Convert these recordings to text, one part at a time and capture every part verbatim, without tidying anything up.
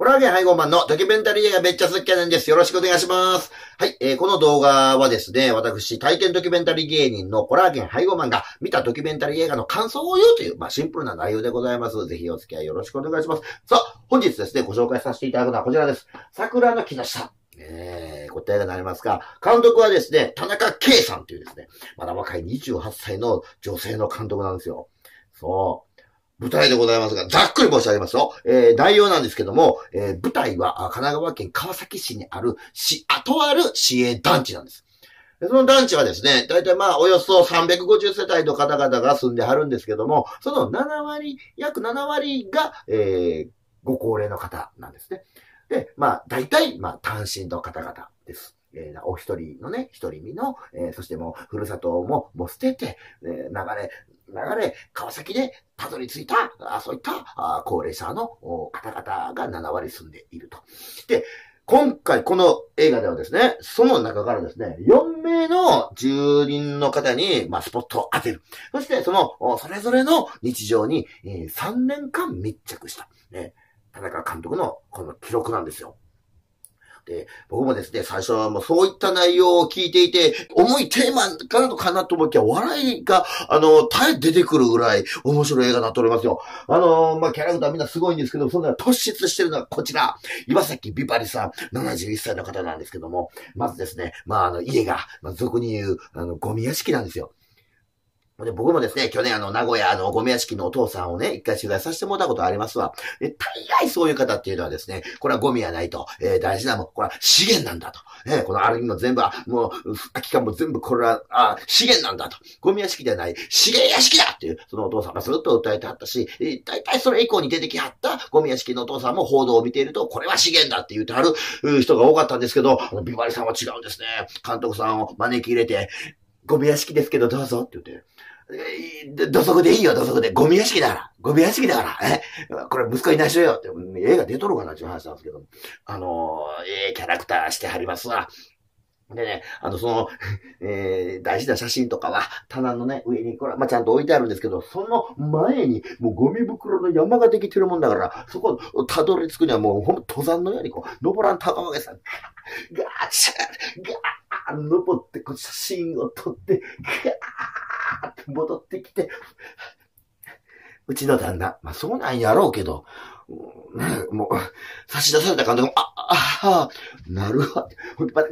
コラーゲン配合マンのドキュメンタリー映画めっちゃ好きやねんです。よろしくお願いします。はい、えー、この動画はですね、私、体験ドキュメンタリー芸人のコラーゲン配合マンが見たドキュメンタリー映画の感想を言うという、まあ、シンプルな内容でございます。ぜひお付き合いよろしくお願いします。さあ、本日ですね、ご紹介させていただくのはこちらです。桜の木の下。えー、答えがなりますが、監督はですね、田中圭さんというですね、まだ若いにじゅうはっさいの女性の監督なんですよ。そう。舞台でございますが、ざっくり申し上げますよ。えー、内容なんですけども、えー、舞台は神奈川県川崎市にある市、あとある市営団地なんです。でその団地はですね、だいたいまあおよそさんびゃくごじゅうせたいの方々が住んではるんですけども、そのななわり、約ななわりが、えー、ご高齢の方なんですね。で、まあ、大体、まあ、単身の方々です。えー、お一人のね、一人身の、えー、そしてもう、ふるさとも、もう捨てて、えー、流れ、流れ、川崎でたどり着いた、あそういったあ高齢者の方々がななわり住んでいると。で、今回この映画ではですね、その中からですね、よんめいの住人の方に、まあ、スポットを当てる。そして、その、それぞれの日常に、えー、さんねんかん密着した。ね田中監督のこの記録なんですよ。で、僕もですね、最初はもうそういった内容を聞いていて、重いテーマかなかなと思いきや、笑いが、あの、絶え出てくるぐらい面白い映画になっておりますよ。あの、まあ、キャラクターみんなすごいんですけど、そんな突出してるのはこちら、岩崎美バリさん、ななじゅういっさいの方なんですけども、まずですね、まあ、あの、家が、まあ、俗に言う、あの、ゴミ屋敷なんですよ。で僕もですね、去年あの、名古屋のゴミ屋敷のお父さんをね、一回取材させてもらったことありますわ。で、大概そういう方っていうのはですね、これはゴミやないと、えー、大事なもん、これは資源なんだと。ね、このある意味の全部は、もう、空き缶も全部これは、あ、資源なんだと。ゴミ屋敷ではない、資源屋敷だっていう、そのお父さんがずっと訴えてはったし、えー、大体それ以降に出てきはったゴミ屋敷のお父さんも報道を見ていると、これは資源だって言ってはる人が多かったんですけど、ビバリさんは違うんですね。監督さんを招き入れて、ゴミ屋敷ですけどどうぞって言って、土足でいいよ、土足で。ゴミ屋敷だから。ゴミ屋敷だから。えこれ息子いないしろよって。映画出とるかなっていう話なんですけど。あのー、ええー、キャラクターしてはりますわ。でね、あの、その、えー、大事な写真とかは、棚のね、上に、これ、まあ、ちゃんと置いてあるんですけど、その前に、もうゴミ袋の山ができてるもんだから、そこ、たどり着くにはもう、ほんと登山のように、こう、登らん高わげさん、ガーチャー、ガー登って、こう、写真を撮って、ガーって戻ってきて、うちの旦那、まあ、そうなんやろうけど、ね、もう、差し出された監督も、あ、あ、あ、なるわ。ほんと、また、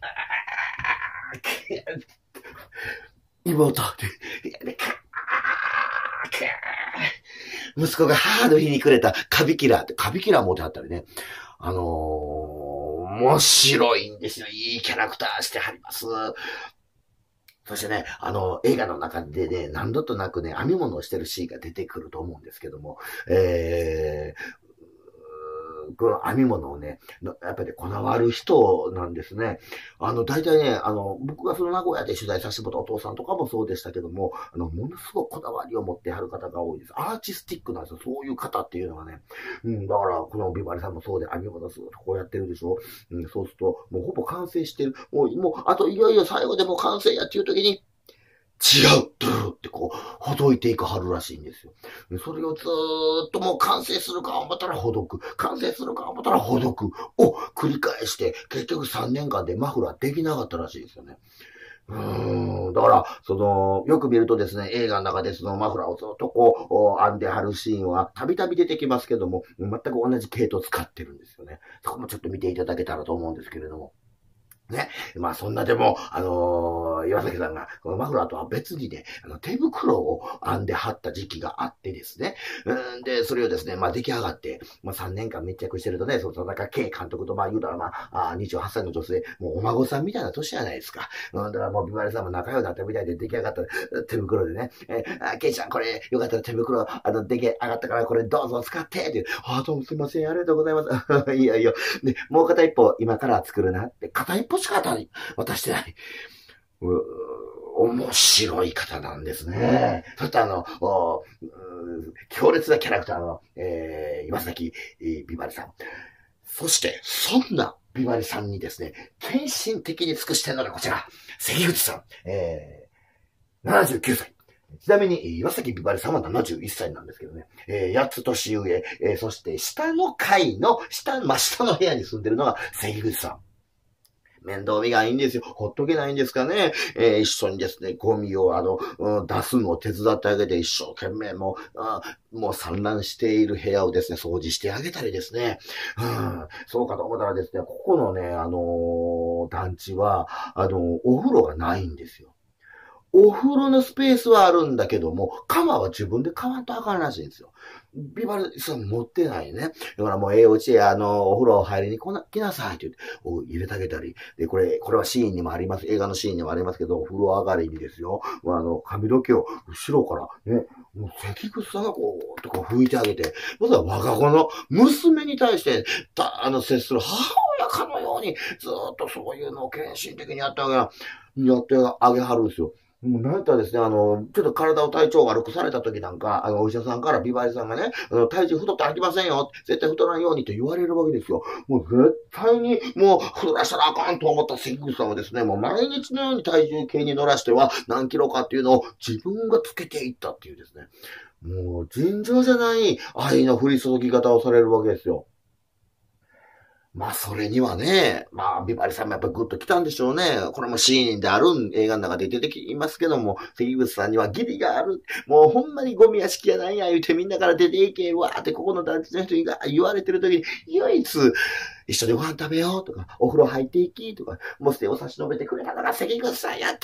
妹、息子が母の日にくれたカビキラーって、カビキラー持ってあったりね。あのー、面白いんですよ。いいキャラクターしてはります。そしてね、あの、映画の中でね、何度となくね、編み物をしてるシーンが出てくると思うんですけども、えー、この編み物をね、やっぱりこだわる人なんですね。あの、大体ね、あの、僕がその名古屋で取材させてもらったお父さんとかもそうでしたけども、あの、ものすごくこだわりを持ってはる方が多いです。アーティスティックなんですよ。そういう方っていうのはね。うん、だから、このビバリさんもそうで、編み物するとこうやってるでしょ。うん、そうすると、もうほぼ完成してる。もう、もう、あといよいよ最後でも完成やっていう時に、違うドゥルってこう、ほどいていくはるらしいんですよ。それをずーっともう完成するか思ったらほどく、完成するか思ったらほどくを繰り返して、結局さんねんかんでマフラーできなかったらしいですよね。うーん。だから、その、よく見るとですね、映画の中でそのマフラーをずっとこう、編んで貼るシーンは、たびたび出てきますけども、全く同じ系統を使ってるんですよね。そこもちょっと見ていただけたらと思うんですけれども。ね。まあそんなでも、あのー、岩崎さんが、このマフラーとは別にね、あの手袋を編んで貼った時期があってですね。うんで、それをですね、まあ出来上がって、まあさんねんかん密着してるとね、その田中圭監督とまあ言うたらまあ、あにじゅうはっさいの女性、もうお孫さんみたいな年じゃないですか。うん、だからもうビバリさんも仲良くなったみたいで出来上がった手袋でね、えー、圭ちゃんこれよかったら手袋、あの、出来上がったからこれどうぞ使ってっていう、あ、どうもすいません、ありがとうございます。いやいや、ね、もう片一方今から作るなって、片一方しか渡してない。う面白い方なんですね。そしてあの、強烈なキャラクターの、えー、岩崎美バリさん。そして、そんな美バリさんにですね、献身的に尽くしてるのがこちら、関口さん。えー、ななじゅうきゅうさい。 ちなみに、岩崎美晴さんはななじゅういっさいなんですけどね、えー、やっつ年上、えー、そして下の階の、下、真下の部屋に住んでるのが関口さん。面倒見がいいんですよ。ほっとけないんですかね。えー、一緒にですね、ゴミをあの、うん、出すのを手伝ってあげて、一生懸命もう、あもう散乱している部屋をですね、掃除してあげたりですね。うん、そうかと思ったらですね、ここのね、あのー、団地は、あのー、お風呂がないんですよ。お風呂のスペースはあるんだけども、釜は自分で買わんとあかんらしいんですよ。ビバルさん持ってないね。だからもう、ええお家へあの、お風呂入りに来な、来なさいって言って、お入れてあげたり。で、これ、これはシーンにもあります。映画のシーンにもありますけど、お風呂上がりにですよ。まあ、あの、髪の毛を後ろからね、もう関口さんがこう、とか拭いてあげて、まずは我が子の娘に対して、た、あの、接する母親かのように、ずーっとそういうのを献身的にやってあげ、やってあげはるんですよ。もうなんとですね、あの、ちょっと体を体調悪くされた時なんか、あの、お医者さんからビバリさんがね、あの、体重太って歩きませんよ。絶対太らんようにと言われるわけですよ。もう絶対にもう太らしたらあかんと思った関口さんはですね、もう毎日のように体重計に乗らしては何キロかっていうのを自分がつけていったっていうですね。もう尋常じゃない愛の降り注ぎ方をされるわけですよ。まあ、それにはね、まあ、ビバリさんもやっぱりグッと来たんでしょうね。これもシーンである映画の中で出てきますけども、関口さんには義理がある。もうほんまにゴミ屋敷やないや言うてみんなから出ていけ、わーってここの団地の人が言われてる時に、唯一、一緒にご飯食べようとか、お風呂入っていきとか、もう手を差し伸べてくれたのが関口さんやった。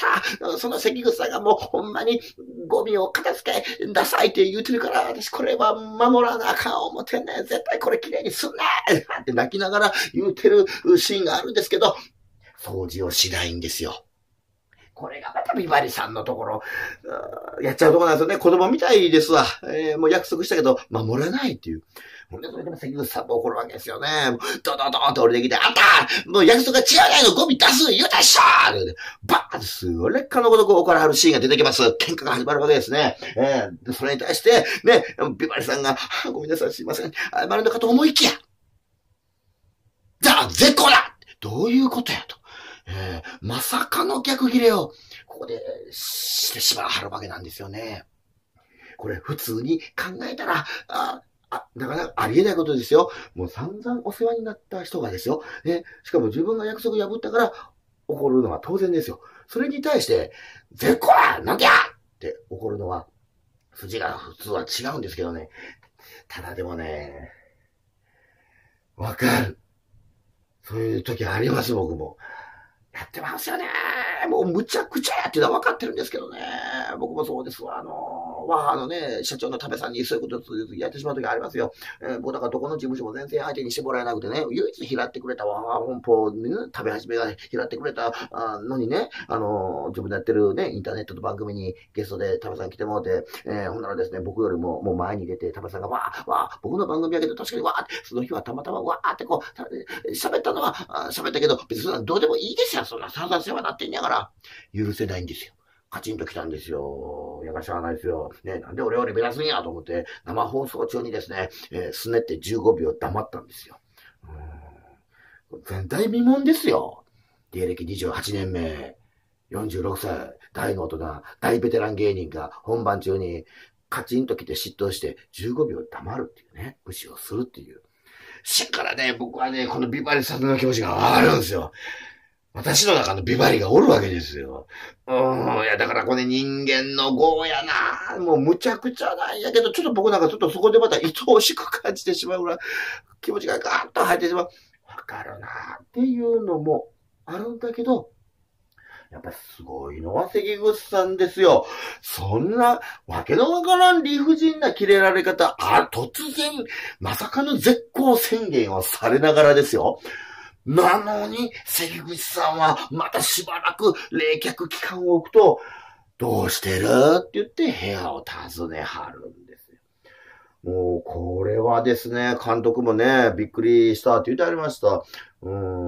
その関口さんがもうほんまにゴミを片付けなさいって言うてるから、私これは守らなあかん思ってんねん。絶対これ綺麗にすんねんって泣きながら言うてるシーンがあるんですけど、掃除をしないんですよ。これがまたビバリさんのところ、やっちゃうところなんですよね。子供みたいですわ。えー、もう約束したけど、守らないっていう。ほんで、それでも関口さんも怒るわけですよね。ドドドーンと降りてきて、あんたもう約束が違うやのゴミ出す言うたっしょーバーンすごい劣化のごとく怒らはるシーンが出てきます。喧嘩が始まるわけですね。えー、それに対して、ね、ビバリさんが、ごめんなさい、すいません。謝るのかと思いきや。じゃあ、絶好だどういうことやと。えー、まさかの逆切れを、ここでしてしまわはるわけなんですよね。これ普通に考えたら、あ、あ、なかなかありえないことですよ。もう散々お世話になった人がですよ。ね、しかも自分が約束破ったから怒るのは当然ですよ。それに対して、絶好だなんでやって怒るのは、筋が普通は違うんですけどね。ただでもね、わかる。そういう時あります、僕も。やってますよね。もうむちゃくちゃやってるのは分かってるんですけどね。僕もそうですわ。あの、わあのね、社長の食べさんにそういうことやってしまう時ありますよ。えー、僕だからどこの事務所も全然相手にしてもらえなくてね、唯一拾ってくれたわ、本邦、ね、食べ始めが拾ってくれたのにね、あの、自分でやってるね、インターネットの番組にゲストで食べさん来てもらって、えー、ほんならですね、僕よりももう前に出て食べさんがわあ、わあ、僕の番組やけど確かにわあって、その日はたまたまわあってこう、喋ったのは喋ったけど、別にそんなどうでもいいですよ。そんな散々世話になってんやから、許せないんですよ。カチンと来たんですよ。やがしゃあないですよ。ね、なんで俺より目立つんやと思って、生放送中にですね、えー、すねってじゅうごびょう黙ったんですよ。うん、全体未聞ですよ。芸歴にじゅうはちねんめ、よんじゅうろくさい、大の大人、大ベテラン芸人が本番中にカチンと来て嫉妬してじゅうごびょう黙るっていうね、無視をするっていう。しからね、僕はね、このビバリさんの気持ちがわかるんですよ。私の中のビバリがおるわけですよ。うん、いや、だからこれ人間の業やな。もうむちゃくちゃなんやけど、ちょっと僕なんかちょっとそこでまた愛おしく感じてしまうぐらい、気持ちがガーッと入ってしまう。わかるなっていうのもあるんだけど、やっぱりすごいのは関口さんですよ。そんなわけのわからん理不尽なキレられ方、あ、突然、まさかの絶好宣言をされながらですよ。なのに、関口さんはまたしばらく冷却期間を置くと、どうしてるって言って部屋を訪ねはるんですよ。もう、これはですね、監督もね、びっくりしたって言ってありました。うん、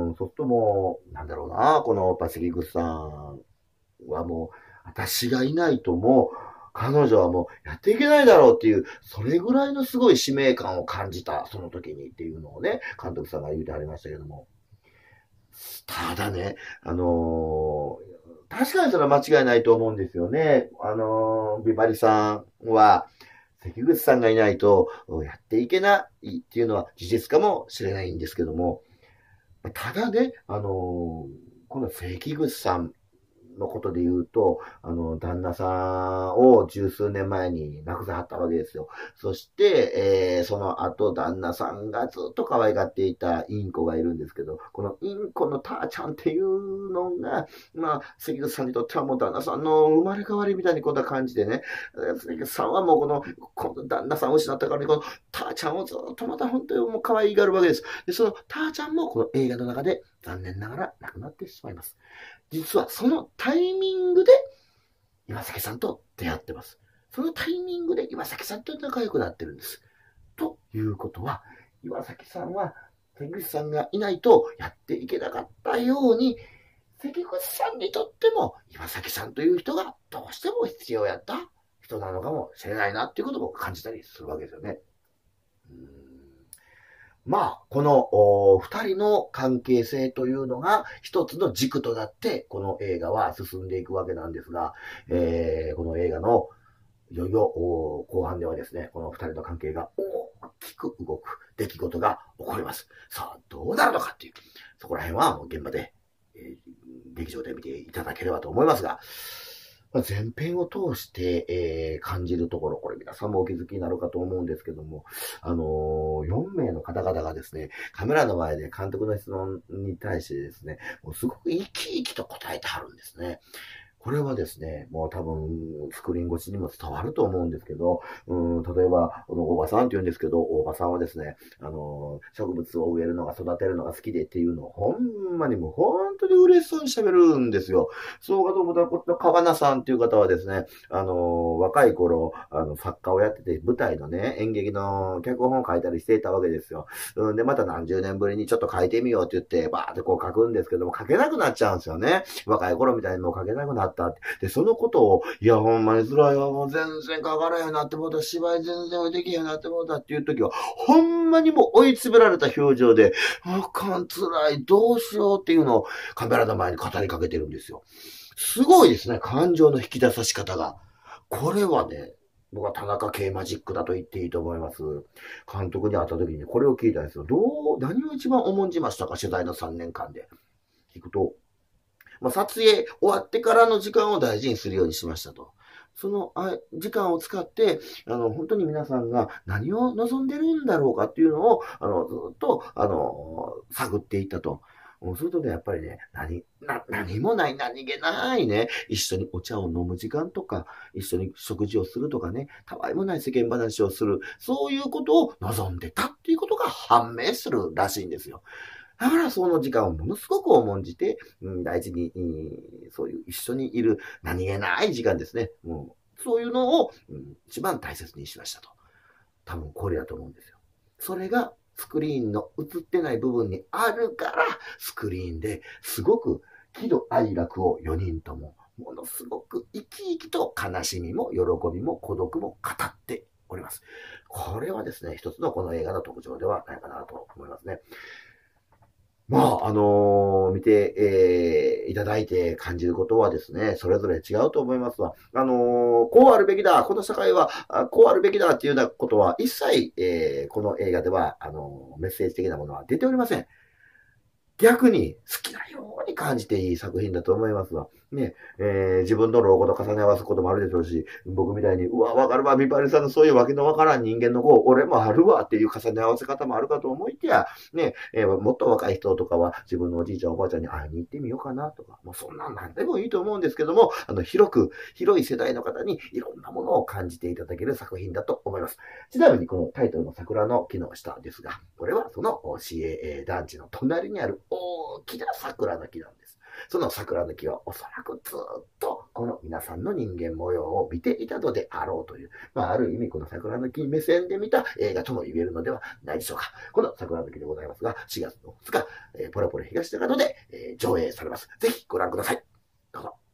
そっともう、なんだろうな、この関口さんはもう、私がいないともう、彼女はもうやっていけないだろうっていう、それぐらいのすごい使命感を感じた、その時にっていうのをね、監督さんが言うてありましたけども。 ただね、あのー、確かにそれは間違いないと思うんですよね。あのー、ビバリさんは、関口さんがいないとやっていけないっていうのは事実かもしれないんですけども、ただね、あのー、この関口さんのことで言うと、あの、旦那さんを十数年前に亡くさはったわけですよ。そして、えー、その後、旦那さんがずっと可愛がっていたインコがいるんですけど、このインコのターちゃんっていうのが、まあ、関口さんにとってはもう旦那さんの生まれ変わりみたいにこんな感じでね、関口さんはもうこの、この旦那さんを失ったからに、このターちゃんをずっとまた本当にもう可愛がるわけです。で、そのターちゃんもこの映画の中で残念ながら亡くなってしまいます。実はそのタイミングで岩崎さんと出会ってます。そのタイミングで岩崎さんと仲良くなってるんです。ということは、岩崎さんは関口さんがいないとやっていけなかったように、関口さんにとっても岩崎さんという人がどうしても必要やった人なのかもしれないなっていうことも感じたりするわけですよね。うーんまあ、この二人の関係性というのが一つの軸となって、この映画は進んでいくわけなんですが、えー、この映画のいよいよ後半ではですね、この二人の関係が大きく動く出来事が起こります。さあ、どうなるのかっていう、そこら辺はもう現場で、えー、劇場で見ていただければと思いますが、前編を通して、えー、感じるところ、これ皆さんもお気づきになるかと思うんですけども、あのー、よんめいの方々がですね、カメラの前で監督の質問に対してですね、もうすごく生き生きと答えてはるんですね。これはですね、もう多分、スクリーン越しにも伝わると思うんですけど、うん、例えば、この大場さんって言うんですけど、大場さんはですね、あの、植物を植えるのが育てるのが好きでっていうのを、ほんまにもう本当に嬉しそうに喋るんですよ。そうかと思ったら、こっちの川名さんっていう方はですね、あの、若い頃、あの、作家をやってて、舞台のね、演劇の脚本を書いたりしていたわけですよ。うん、で、また何十年ぶりにちょっと書いてみようって言って、バーってこう書くんですけども、書けなくなっちゃうんですよね。若い頃みたいにもう書けなくなった。で、そのことを、いや、ほんまに辛いわ、もう全然書かれへんなって思った、芝居全然できへんなって思ったっていう時は、ほんまにもう追い詰められた表情で、あかん、辛い、どうしようっていうのをカメラの前に語りかけてるんですよ。すごいですね、感情の引き出さし方が。これはね、僕は田中圭マジックだと言っていいと思います。監督に会った時にこれを聞いたんですよ。どう、何を一番重んじましたか、取材のさんねんかんで。聞くと、まあ、撮影終わってからの時間を大事にするようにしましたと。その時間を使って、あの、本当に皆さんが何を望んでるんだろうかっていうのを、あの、ずっと、あの、探っていったと。そうするとね、やっぱりね、何、な、何もない、何気ないね、一緒にお茶を飲む時間とか、一緒に食事をするとかね、たわいもない世間話をする、そういうことを望んでたっていうことが判明するらしいんですよ。だからその時間をものすごく重んじて、うん、大事に、うん、そういう一緒にいる何気ない時間ですね。もうそういうのを、うん、一番大切にしましたと。多分これだと思うんですよ。それがスクリーンの映ってない部分にあるから、スクリーンですごく喜怒哀楽をよにんとも、ものすごく生き生きと悲しみも喜びも孤独も語っております。これはですね、一つのこの映画の特徴ではないかなと思いますね。まあ、あのー、見て、えー、いただいて感じることはですね、それぞれ違うと思いますわ。あのー、こうあるべきだ、この社会は、こうあるべきだっていうようなことは、一切、えー、この映画では、あのー、メッセージ的なものは出ておりません。逆に好きなように感じていい作品だと思いますわ。ね、えー、自分の老後と重ね合わすこともあるでしょうし、僕みたいに、うわ、わかるわ、ビバリさんのそういうわけのわからん人間の子、俺もあるわっていう重ね合わせ方もあるかと思いきや、ね、えー、もっと若い人とかは自分のおじいちゃんおばあちゃんに会いに行ってみようかなとか、もうそんなんなんでもいいと思うんですけども、あの、広く、広い世代の方にいろんなものを感じていただける作品だと思います。ちなみにこのタイトルの桜の木の下ですが、これはその シーエー 団地の隣にある大きな桜の木なんです。その桜の木はおそらくずっとこの皆さんの人間模様を見ていたのであろうという、まあ、ある意味この桜の木目線で見た映画とも言えるのではないでしょうか。この桜の木でございますが、しがつのふつか、えー、ポロポロ東中野で、えー、上映されます。ぜひご覧ください。どうぞ。